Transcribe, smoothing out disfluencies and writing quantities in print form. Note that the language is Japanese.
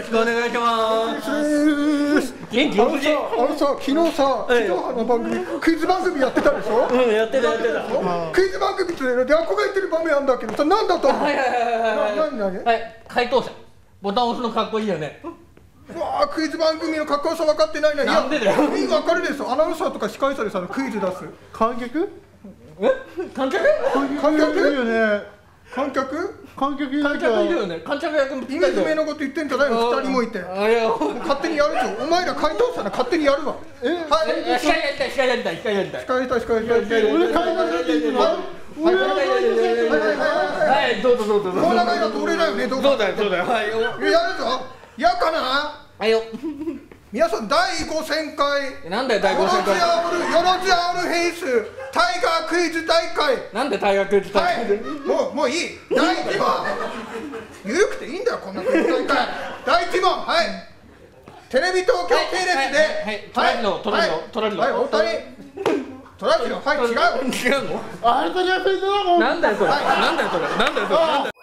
しくお願いします。元気よすぎ。 昨日さ、地上波の番組、クイズ番組やってたでしょ。 うん、やってた。 クイズ番組って憧れてる場面あんだけどさ、なんだと思う。 はい。 はい、 回答者。ボタン押すのかっこいいよね。 うわあ、クイズ番組のかっこよさ分かってないな。 なんでだよ。 分かるですよ。アナウンサーとか司会者でさ、クイズ出す。 観客？ 観客？ 観客いるよね。 観客いるよね。観客役も意味不明のこと言ってんじゃないの。2人もいて勝手にやるぞ。お前ら回答者な、勝手にやるわ。はい、 司会やりたい。 司会やりたい。 俺会話していいの？はい、 どうぞ。 この流れだと俺だよね。どうだよ。はい、やるぞ。やかな。 はいよ。 皆さん、第5000回なんだよ、第5000回。 よろずやオールフェイスタイガークイズ大会。 なんでタイガークイズ大会？ もういい。第1問。ゆるくていいんだよ、こんなクイズ大会。第1問、はい。テレビ東京系列で、 トラジロ。 はい、大谷。トラジロ、はい、違うの？ あれとやってるの？ なんだよそれ。